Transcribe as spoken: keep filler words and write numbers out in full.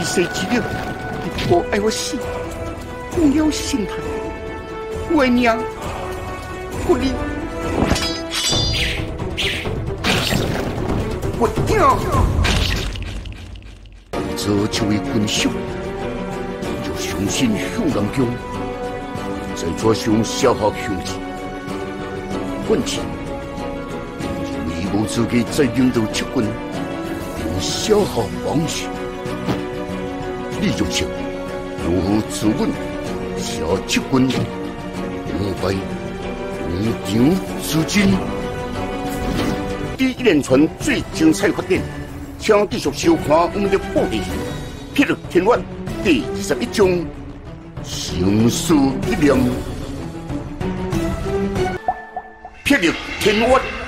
世之了，你无爱我死，动了心态，我的命，我你，我掉。做这位军属，就相信向南宫，在桌上写下兄弟，问题，你无资格再领导撤军，并写下往事。你就请如何自刎写撤军，明白无场资金。第一连串最精彩发展。请继续收看我们的播剧《霹雳天王》第二十一章《生死一念》。霹雳天王。